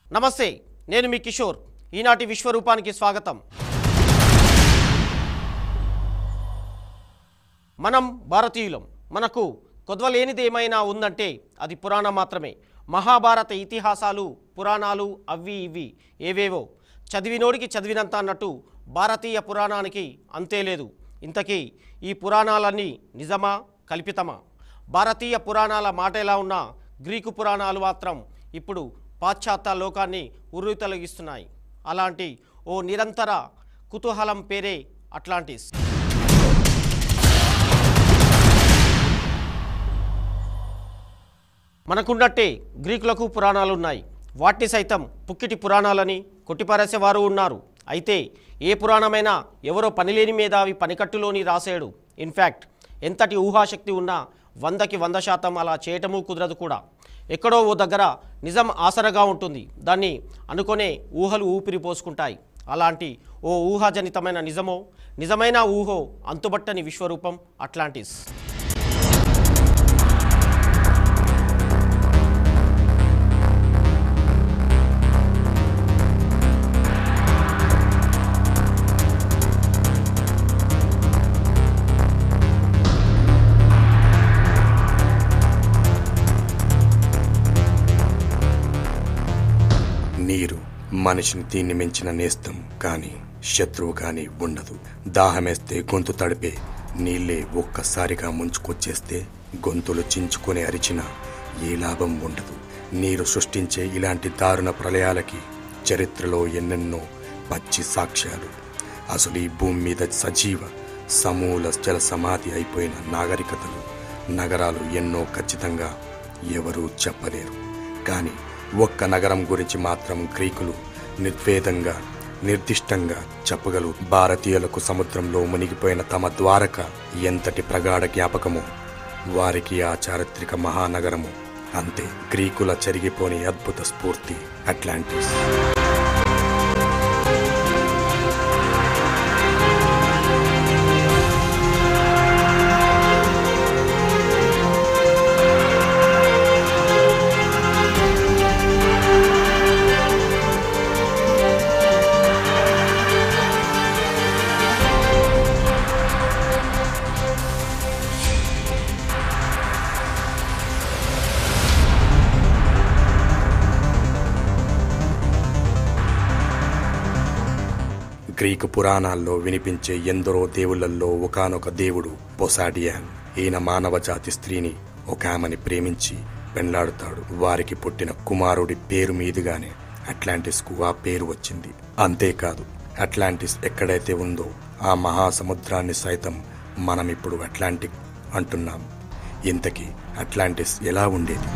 నమస్తే, నేను మీ కిషోర్. ఈనాటి విశ్వరూపానికి స్వాగతం. మనం భారతీయులం. మనకు కొదవలేనిది ఏమైనా ఉందంటే అది పురాణం మాత్రమే. మహాభారత ఇతిహాసాలు, పురాణాలు అవి ఇవి ఏవేవో చదివినోడికి చదివినంత అన్నట్టు భారతీయ పురాణానికి అంతే లేదు. ఇంతకీ ఈ పురాణాలన్నీ నిజమా కల్పితమా? భారతీయ పురాణాల మాట ఎలా ఉన్నా గ్రీకు పురాణాలు మాత్రం ఇప్పుడు పాశ్చాత్య లోకాన్ని ఉర్రూతలగిస్తున్నాయి. అలాంటి ఓ నిరంతర కుతూహలం పేరే అట్లాంటిస్. మనకున్నట్టే గ్రీకులకు పురాణాలు ఉన్నాయి. వాటిని సైతం పుక్కిటి పురాణాలని కొట్టిపారేసేవారు ఉన్నారు. అయితే ఏ పురాణమైనా ఎవరో పనిలేని మేధావి పనికట్టులోని రాసేడు. ఇన్ఫ్యాక్ట్ ఎంతటి ఊహాశక్తి ఉన్నా 100కి 100% అలా చేయటము కుదరదు కూడా. ఎక్కడో ఓ దగ్గర నిజం ఆసరగా ఉంటుంది. దాన్ని అనుకునే ఊహలు ఊపిరి పోసుకుంటాయి. అలాంటి ఓ ఊహాజనితమైన నిజమో, నిజమైన ఊహో అంతుబట్టని విశ్వరూపం అట్లాంటిస్. నీరు మనిషిని దీన్ని మించిన నేస్తం కానీ శత్రువు కానీ ఉండదు. దాహమేస్తే గొంతు తడిపే నీళ్ళే ఒక్కసారిగా ముంచుకొచ్చేస్తే గొంతులు చించుకొని అరిచినా ఏ లాభం ఉండదు. నీరు సృష్టించే ఇలాంటి దారుణ ప్రళయాలకి చరిత్రలో ఎన్నెన్నో పచ్చి సాక్ష్యాలు. అసలు ఈ భూమి మీద సజీవ సమూల జల సమాధి అయిపోయిన నాగరికతలు, నగరాలు ఎన్నో ఖచ్చితంగా ఎవరూ చెప్పలేరు. కానీ ఒక్క నగరం గురించి మాత్రం గ్రీకులు నిర్వేదంగా నిర్దిష్టంగా చెప్పగలరు. భారతీయులకు సముద్రంలో మునిగిపోయిన తమ ద్వారక ఎంతటి ప్రగాఢ జ్ఞాపకమో వారికి ఆ చారిత్రక మహానగరము అంతే. గ్రీకుల చెరిగిపోని అద్భుత స్ఫూర్తి అట్లాంటిస్. గ్రీకు పురాణాల్లో వినిపించే ఎందరో దేవుళ్లలో ఒకానొక దేవుడు పొసైడియన్. ఈయన మానవ జాతి స్త్రీని ఒక ఆమెని ప్రేమించి పెండ్లాడుతాడు. వారికి పుట్టిన కుమారుడి పేరు మీదుగానే అట్లాంటిస్కు ఆ పేరు వచ్చింది. అంతేకాదు, అట్లాంటిస్ ఎక్కడైతే ఉందో ఆ మహాసముద్రాన్ని సైతం మనం ఇప్పుడు అట్లాంటిక్ అంటున్నాం. ఇంతకీ అట్లాంటిస్ ఎలా ఉండేది?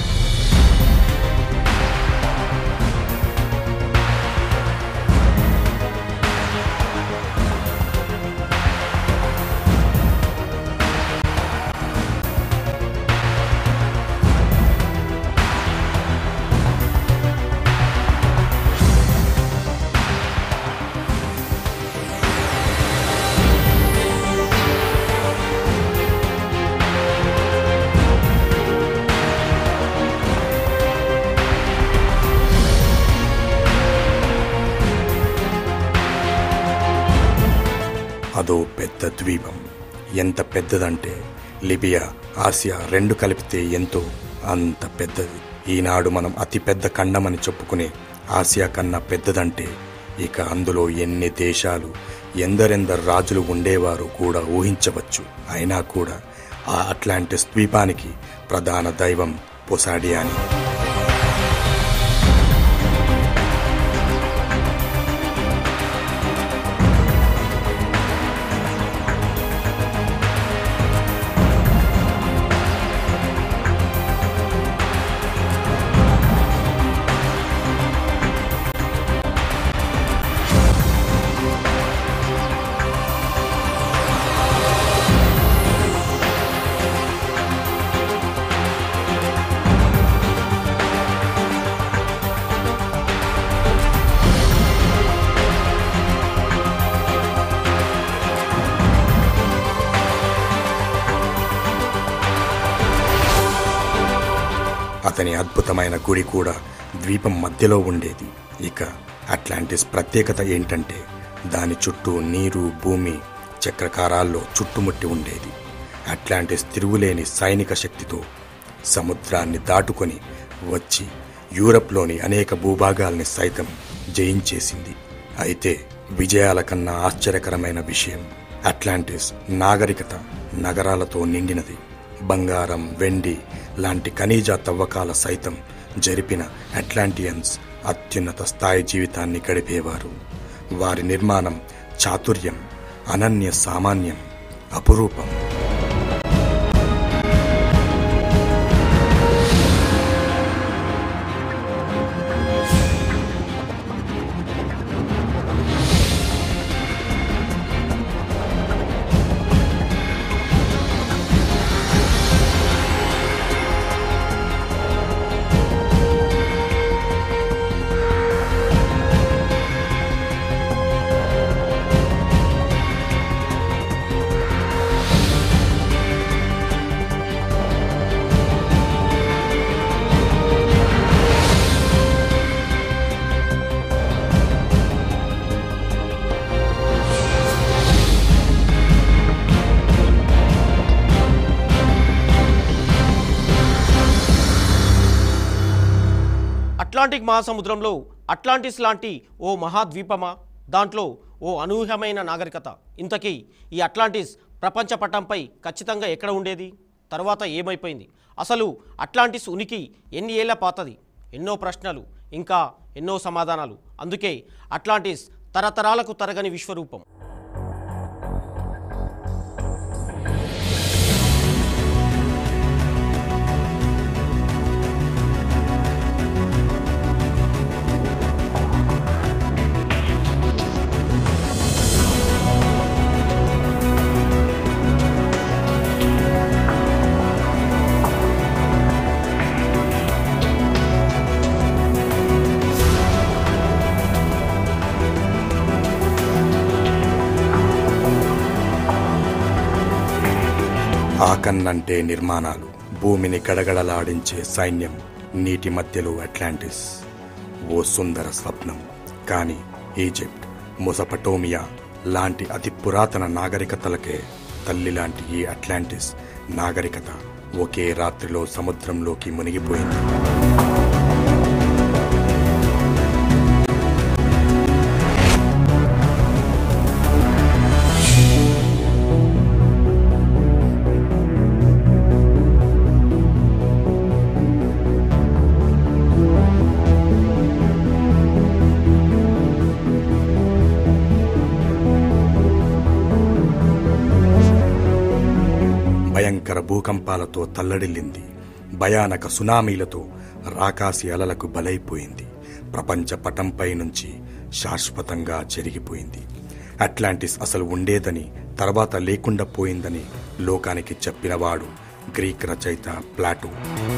అదో పెద్ద ద్వీపం. ఎంత పెద్దదంటే లిబియా, ఆసియా రెండు కలిపితే ఎంతో అంత పెద్దది. ఈనాడు మనం అతి పెద్ద ఖండమని చెప్పుకునే ఆసియా కన్నా పెద్దదంటే ఇక అందులో ఎన్ని దేశాలు, ఎందరెందరు రాజులు ఉండేవారు కూడా ఊహించవచ్చు. అయినా కూడా ఆ అట్లాంటిస్ ద్వీపానికి ప్రధాన దైవం పొసైడియన్. అతని అద్భుతమైన గుడి కూడా ద్వీపం మధ్యలో ఉండేది. ఇక అట్లాంటిస్ ప్రత్యేకత ఏంటంటే దాని చుట్టూ నీరు, భూమి చక్రకారాల్లో చుట్టుముట్టి ఉండేది. అట్లాంటిస్ తిరుగులేని సైనిక శక్తితో సముద్రాన్ని దాటుకొని వచ్చి యూరప్లోని అనేక భూభాగాల్ని సైతం జయించేసింది. అయితే విజయాల కన్నా ఆశ్చర్యకరమైన విషయం, అట్లాంటిస్ నాగరికత నగరాలతో నిండినది. బంగారం, వెండి లాంటి ఖనిజ తవ్వకాల సైతం జరిపిన అట్లాంటియన్స్ అత్యున్నత స్థాయి జీవితాన్ని గడిపేవారు. వారి నిర్మాణం చాతుర్యం అనన్య సామాన్యం, అపురూపం. అట్లాంటిక్ మహాసముద్రంలో అట్లాంటిస్ లాంటి ఓ మహాద్వీపమా, దాంట్లో ఓ అనూహ్యమైన నాగరికత. ఇంతకీ ఈ అట్లాంటిస్ ప్రపంచ పటంపై ఖచ్చితంగా ఎక్కడ ఉండేది? తర్వాత ఏమైపోయింది? అసలు అట్లాంటిస్ ఉనికి ఎన్ని ఏళ్ల పాతది? ఎన్నో ప్రశ్నలు, ఇంకా ఎన్నో సమాధానాలు. అందుకే అట్లాంటిస్ తరతరాలకు తరగని విశ్వరూపం. ఆకన్నంటే నిర్మాణాలు, భూమిని గడగడలాడించే సైన్యం, నీటి మధ్యలో అట్లాంటిస్ ఓ సుందర స్వప్నం. కానీ ఈజిప్ట్, మొసపటోమియా లాంటి అతి పురాతన నాగరికతలకే తల్లి లాంటి ఈ అట్లాంటిస్ నాగరికత ఒకే రాత్రిలో సముద్రంలోకి మునిగిపోయింది. భయంకర భూకంపాలతో తల్లడిల్లింది. భయానక సునామీలతో రాకాసి అలలకు బలైపోయింది. ప్రపంచ పటంపై నుంచి శాశ్వతంగా చెరిగిపోయింది. అట్లాంటిస్ అసలు ఉండేదని, తర్వాత లేకుండా పోయిందని లోకానికి చెప్పినవాడు గ్రీక్ రచయిత ప్లాటో.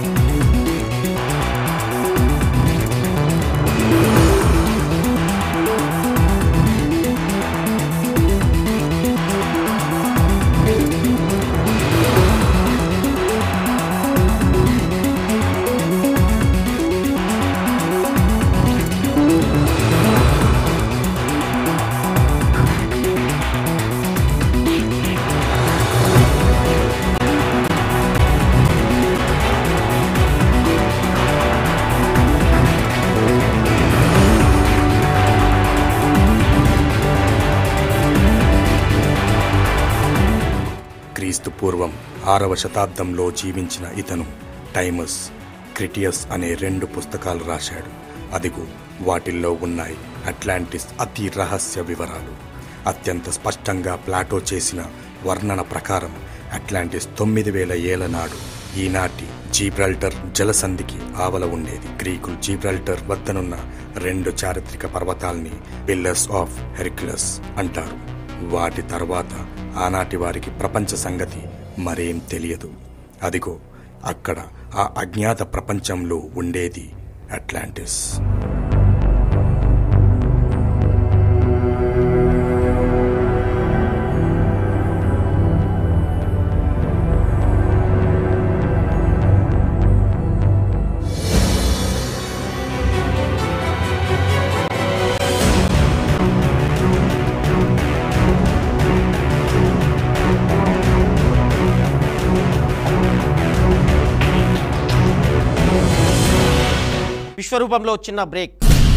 క్రీస్తు పూర్వం 6వ శతాబ్దంలో జీవించిన ఇతను టైమస్, క్రిటియస్ అనే 2 పుస్తకాలు రాశాడు. అదిగో వాటిల్లో ఉన్నాయి అట్లాంటిస్ అతి రహస్య వివరాలు. అత్యంత స్పష్టంగా ప్లాటో చేసిన వర్ణన ప్రకారం అట్లాంటిస్ 9000 ఏళ్ల నాడు ఈనాటి జీబ్రాల్టర్ జలసంధికి ఆవల ఉండేది. గ్రీకులు జీబ్రాల్టర్ వద్దనున్న 2 చారిత్రక పర్వతాల్ని పిల్లర్స్ ఆఫ్ హెర్క్యులస్ అంటారు. వాటి తర్వాత ఆనాటి వారికి ప్రపంచ సంగతి మరేం తెలియదు. అదిగో అక్కడ ఆ అజ్ఞాత ప్రపంచంలో ఉండేది అట్లాంటిస్. విశ్వరూపంలో చిన్న బ్రేక్.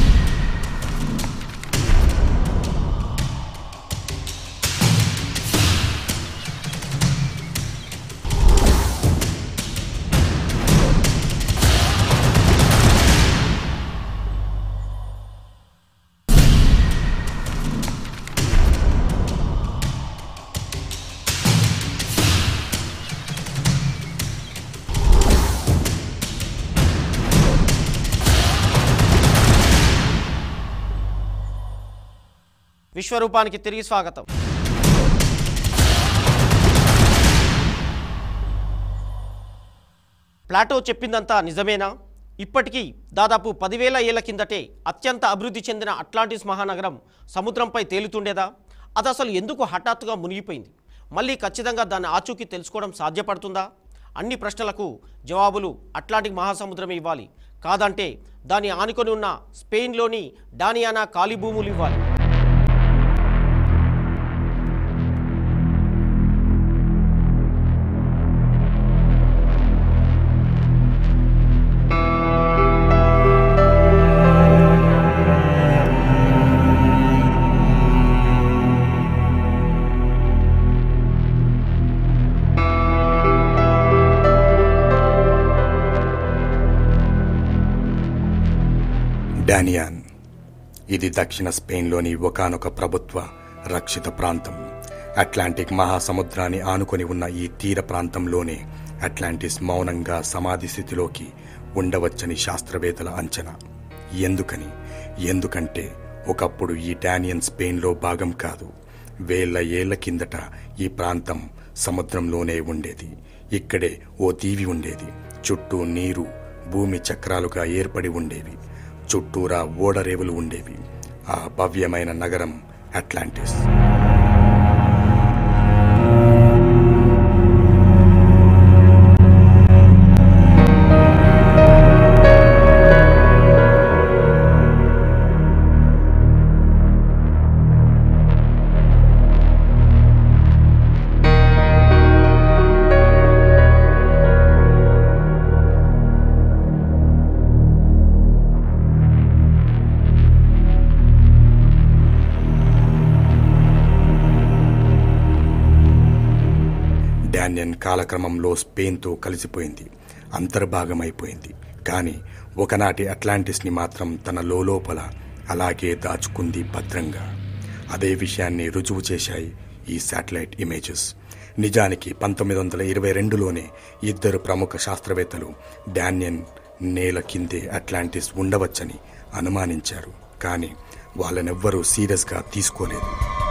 విశ్వరూపానికి తిరిగి స్వాగతం. ప్లాటో చెప్పిందంతా నిజమేనా? ఇప్పటికీ దాదాపు 10,000 ఏళ్ల కిందటే అత్యంత అభివృద్ధి చెందిన అట్లాంటిస్ మహానగరం సముద్రంపై తేలుతుండేదా? అది అసలు ఎందుకు హఠాత్తుగా మునిగిపోయింది? మళ్ళీ ఖచ్చితంగా దాన్ని ఆచూకీ తెలుసుకోవడం సాధ్యపడుతుందా? అన్ని ప్రశ్నలకు జవాబులు అట్లాంటిక్ మహాసముద్రమే ఇవ్వాలి. కాదంటే దాన్ని ఆనుకొని ఉన్న స్పెయిన్లోని డానియానా ఖాళీ భూములు ఇవ్వాలి. డానియాన్ ఇది దక్షిణ స్పెయిన్లోని ఒకానొక ప్రభుత్వ రక్షిత ప్రాంతం. అట్లాంటిక్ మహాసముద్రాన్ని ఆనుకొని ఉన్న ఈ తీర ప్రాంతంలోనే అట్లాంటిస్ మౌనంగా సమాధి స్థితిలోకి ఉండవచ్చని శాస్త్రవేత్తల అంచనా. ఎందుకంటే ఒకప్పుడు ఈ డానియన్ స్పెయిన్లో భాగం కాదు. వేల ఏళ్ల కిందట ఈ ప్రాంతం సముద్రంలోనే ఉండేది. ఇక్కడే ఓ దీవి ఉండేది. చుట్టూ నీరు భూమి చక్రాలుగా ఏర్పడి ఉండేవి. చుట్టూరా ఓడరేవులు ఉండేవి. ఆ భవ్యమైన నగరం అట్లాంటిస్. డానియన్ కాలక్రమంలో స్పెయిన్తో కలిసిపోయింది, అంతర్భాగమైపోయింది. కానీ ఒకనాటి అట్లాంటిస్ని మాత్రం తన లోపల అలాగే దాచుకుంది భద్రంగా. అదే విషయాన్ని రుజువు చేశాయి ఈ శాటిలైట్ ఇమేజెస్. నిజానికి 1922లోనే ఇద్దరు ప్రముఖ శాస్త్రవేత్తలు డానియన్ నేల కిందే అట్లాంటిస్ ఉండవచ్చని అనుమానించారు. కానీ వాళ్ళనెవ్వరూ సీరియస్గా తీసుకోలేదు.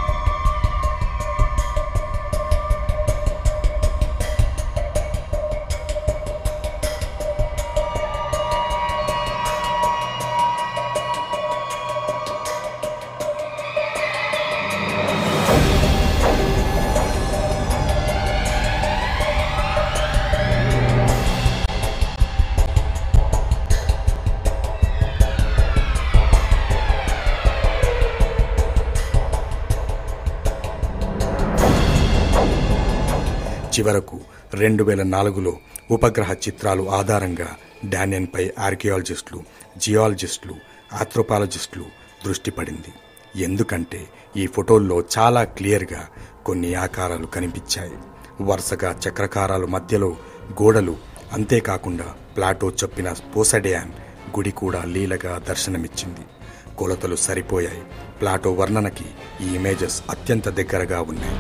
చివరకు 2004లో ఉపగ్రహ చిత్రాలు ఆధారంగా డానియన్పై ఆర్కియాలజిస్టులు, జియాలజిస్టులు, ఆంథ్రోపాలజిస్టులు దృష్టి పడింది. ఎందుకంటే ఈ ఫోటోల్లో చాలా క్లియర్గా కొన్ని ఆకారాలు కనిపించాయి. వరుసగా చక్రకారాలు మధ్యలో గోడలు. అంతేకాకుండా ప్లాటో చెప్పిన పోసెడాన్ గుడి కూడా లీలగా దర్శనమిచ్చింది. కొలతలు సరిపోయాయి. ప్లాటో వర్ణనకి ఈ ఇమేజెస్ అత్యంత దగ్గరగా ఉన్నాయి.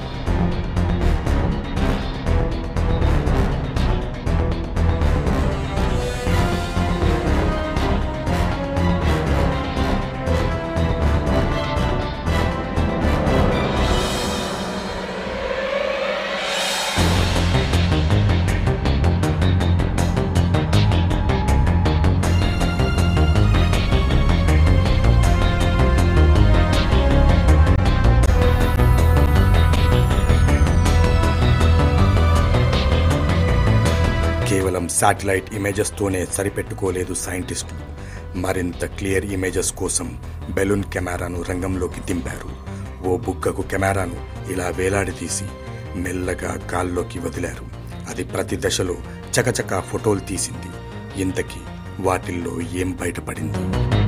కేవలం శాటిలైట్ ఇమేజెస్తోనే సరిపెట్టుకోలేదు సైంటిస్టులు. మరింత క్లియర్ ఇమేజెస్ కోసం బెలూన్ కెమెరాను రంగంలోకి దింపారు. ఓ బుగ్గకు కెమెరాను ఇలా వేలాడదీసి మెల్లగా గాల్లోకి వదిలారు. అది ప్రతి దశలో చకచకా ఫోటోలు తీసింది. ఇంతకీ వాటిల్లో ఏం బయటపడింది?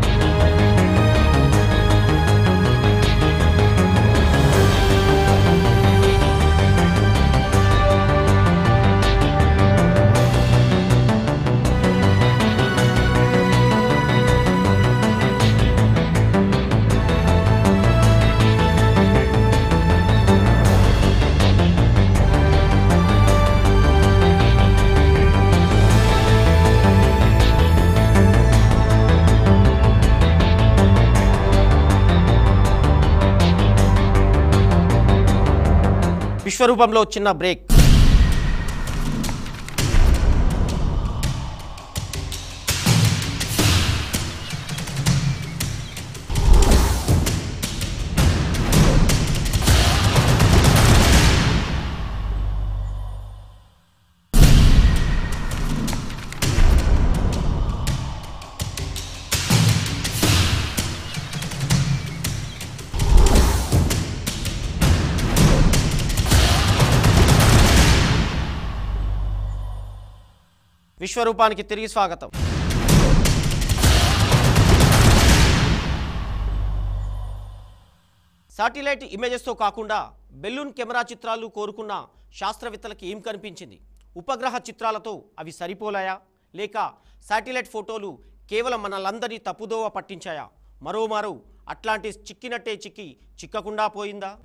విశ్వరూపంలో చిన్న బ్రేక్. విశ్వరూపానికి తిరిగి స్వాగతం. శాటిలైట్ ఇమేజెస్తో కాకుండా బెలూన్ కెమెరా చిత్రాలు కోరుకున్న శాస్త్రవేత్తలకి ఏం కనిపించింది? ఉపగ్రహ చిత్రాలతో అవి సరిపోలాయా, లేక శాటిలైట్ ఫోటోలు కేవలం మనలందరినీ తప్పుదోవ పట్టించాయా? మరోమారు అట్లాంటిస్ చిక్కినట్టే చిక్కకుండా పోయిందా?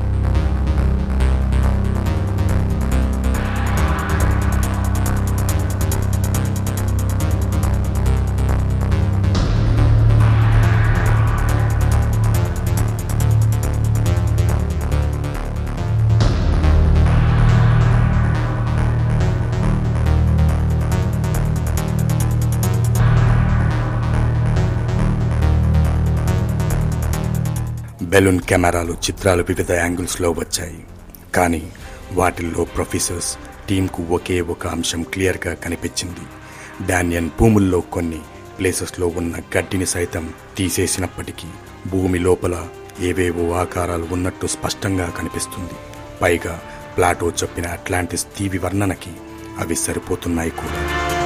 బెలూన్ కెమెరాలు చిత్రాలు వివిధ యాంగిల్స్లో వచ్చాయి. కానీ వాటిల్లో ప్రొఫెసర్స్ టీంకు ఒకే ఒక అంశం క్లియర్గా కనిపించింది. డానియన్ భూముల్లో కొన్ని ప్లేసెస్లో ఉన్న గడ్డిని సైతం తీసేసినప్పటికీ భూమి లోపల ఏవేవో ఆకారాలు ఉన్నట్టు స్పష్టంగా కనిపిస్తుంది. పైగా ప్లాటో చెప్పిన అట్లాంటిస్ దీవి వర్ణనకి అవి సరిపోతున్నాయి కూడా.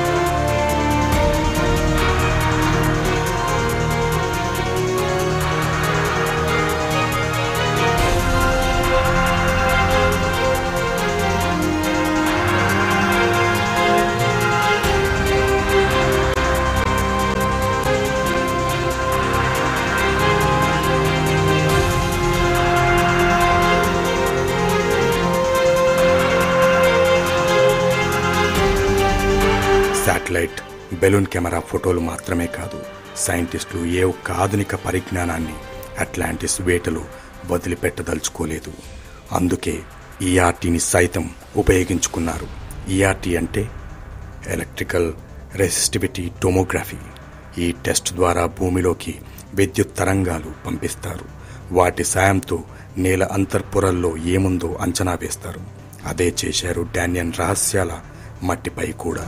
శాటిలైట్ బెలూన్ కెమెరా ఫోటోలు మాత్రమే కాదు, సైంటిస్టులు ఏ ఒక్క ఆధునిక పరిజ్ఞానాన్ని అట్లాంటిస్ వేటలో వదిలిపెట్టదలుచుకోలేదు. అందుకే ఈఆర్టీని సైతం ఉపయోగించుకున్నారు. ఈఆర్టీ అంటే ఎలక్ట్రికల్ రెసిస్టివిటీ టోమోగ్రఫీ. ఈ టెస్ట్ ద్వారా భూమిలోకి విద్యుత్ తరంగాలు పంపిస్తారు. వాటి సాయంతో నేల అంతర్పొరల్లో ఏముందో అంచనా వేస్తారు. అదే చేశారు డానియన్ రహస్యాల మట్టిపై కూడా.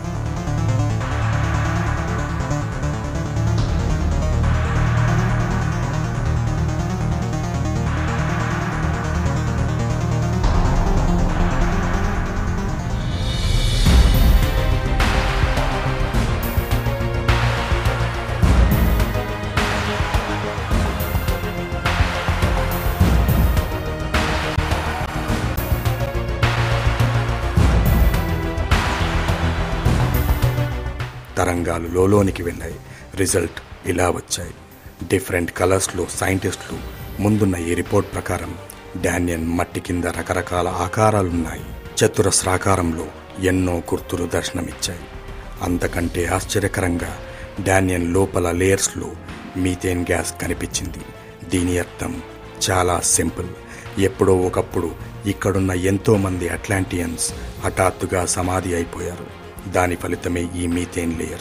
తరంగాలు లోలోనికి వెళ్ళాయి. రిజల్ట్ ఇలా వచ్చాయి. డిఫరెంట్ కలర్స్లో సైంటిస్టులు ముందున్న ఈ రిపోర్ట్ ప్రకారం డానియన్ మట్టి కింద రకరకాల ఆకారాలున్నాయి. చతురస్రాకారంలో ఎన్నో గుర్తులు దర్శనమిచ్చాయి. అంతకంటే ఆశ్చర్యకరంగా డానియన్ లోపల లేయర్స్లో మీథేన్ గ్యాస్ కనిపించింది. దీని అర్థం చాలా సింపుల్. ఎప్పుడో ఒకప్పుడు ఇక్కడున్న ఎంతోమంది అట్లాంటియన్స్ హఠాత్తుగా సమాధి అయిపోయారు. దాని ఫలితమే ఈ మీథేన్ లేయర్.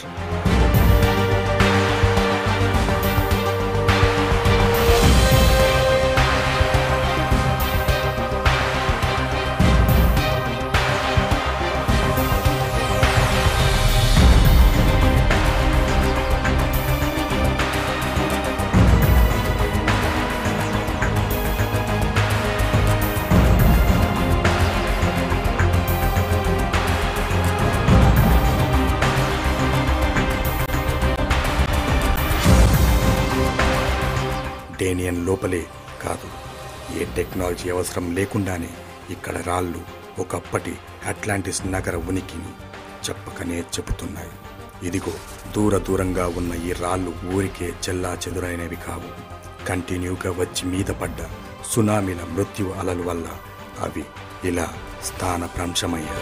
సబ్డేనియన్ లోపలే కాదు, ఏ టెక్నాలజీ అవసరం లేకుండానే ఇక్కడ రాళ్ళు ఒకప్పటి అట్లాంటిస్ నగర ఉనికిని చెప్పకనే చెబుతున్నాయి. ఇదిగో దూరంగా ఉన్న ఈ రాళ్ళు ఊరికే చెల్లా చెదురైనవి కావు. కంటిన్యూగా వచ్చి మీద పడ్డ సునామీల మృత్యు అలల వల్ల అవి ఇలా స్థానభ్రంశమయ్యాయి.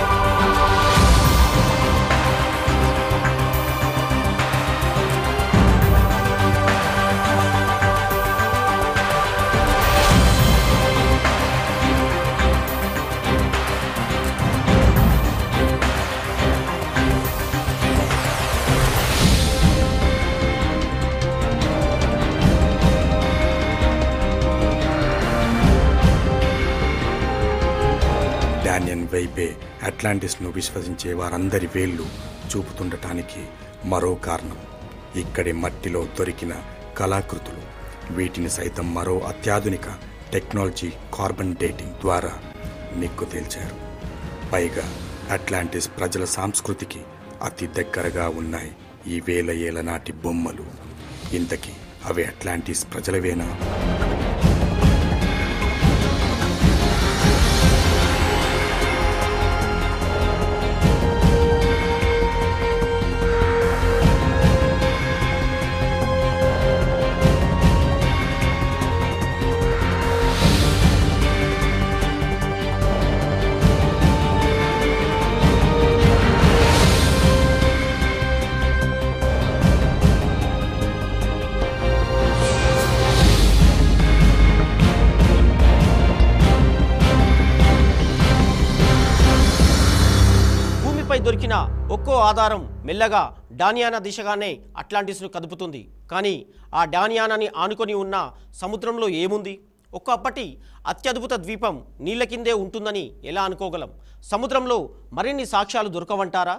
డానియన్ వైపే అట్లాంటిస్ను విశ్వసించే వారందరి వేళ్లు చూపుతుండటానికి మరో కారణం ఇక్కడి మట్టిలో దొరికిన కళాకృతులు. వీటిని సైతం మరో అత్యాధునిక టెక్నాలజీ కార్బన్ డేటింగ్ ద్వారా నిక్కు తేల్చారు. పైగా అట్లాంటిస్ ప్రజల సంస్కృతికి అతి దగ్గరగా ఉన్నాయి ఈ వేల ఏళ్ల నాటి బొమ్మలు. ఇంతకీ అవి అట్లాంటిస్ ప్రజలవేనా? దొరికిన ఒక్కో ఆధారం మెల్లగా డానియానా దిశగానే అట్లాంటిస్ను కదుపుతుంది. కానీ ఆ డానియానాని ఆనుకొని ఉన్న సముద్రంలో ఏముంది? ఒకప్పటి అత్యద్భుత ద్వీపం నీళ్ల కిందే ఉంటుందని ఎలా అనుకోగలం? సముద్రంలో మరిన్ని సాక్ష్యాలు దొరకవంటారా?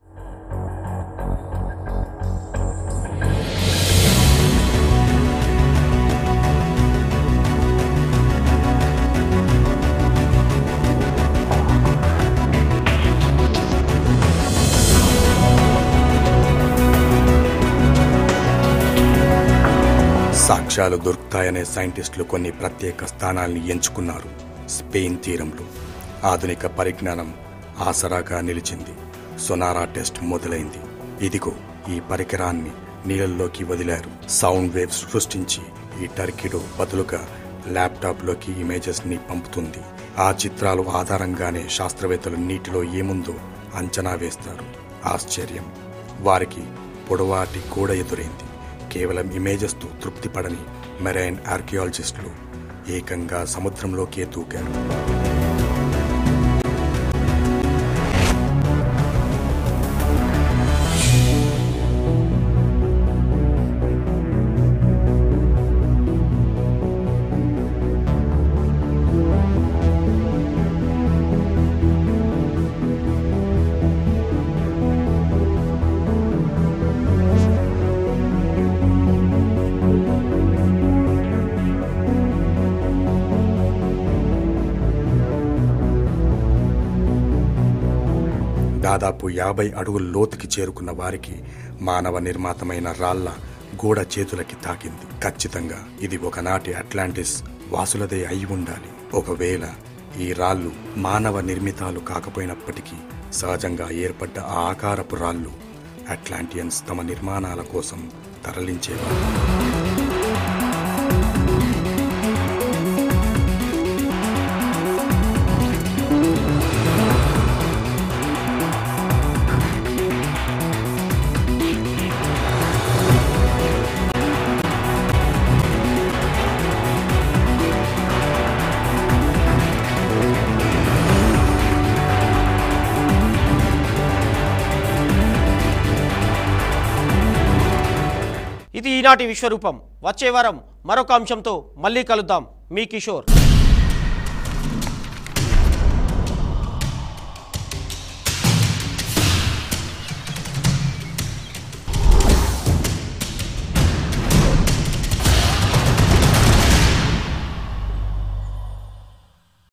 సాక్ష్యాలు దొరుకుతాయనే సైంటిస్టులు కొన్ని ప్రత్యేక స్థానాల్ని ఎంచుకున్నారు. స్పెయిన్ తీరంలో ఆధునిక పరిజ్ఞానం ఆసరాగా నిలిచింది. సొనారా టెస్ట్ మొదలైంది. ఇదిగో ఈ పరికరాన్ని నీళ్ళల్లోకి వదిలారు. సౌండ్ వేవ్స్ సృష్టించి ఈ టర్కీడో బదులుగా ల్యాప్టాప్లోకి ఇమేజెస్ని పంపుతుంది. ఆ చిత్రాలు ఆధారంగానే శాస్త్రవేత్తలు నీటిలో ఏముందో అంచనా వేస్తారు. ఆశ్చర్యం, వారికి పొడవాటి గోడ ఎదురైంది. కేవలం ఇమేజెస్తో తృప్తిపడని మెరైన్ ఆర్కియాలజిస్టులు ఏకంగా సముద్రంలోకే దూకారు. దాదాపు 50 అడుగుల లోతుకి చేరుకున్న వారికి మానవ నిర్మాతమైన రాళ్ల గోడ చేతులకి తాకింది. ఖచ్చితంగా ఇది ఒకనాటి అట్లాంటిస్ వాసులదే అయి ఉండాలి. ఒకవేళ ఈ రాళ్ళు మానవ నిర్మితాలు కాకపోయినప్పటికీ సహజంగా ఏర్పడ్డ ఆ ఆకారపు రాళ్ళు అట్లాంటియన్స్ తమ నిర్మాణాల కోసం తరలించేవారు. ఇది ఈనాటి విశ్వరూపం. వచ్చే వారం మరొక అంశంతో మళ్ళీ కలుద్దాం. మీ కిషోర్.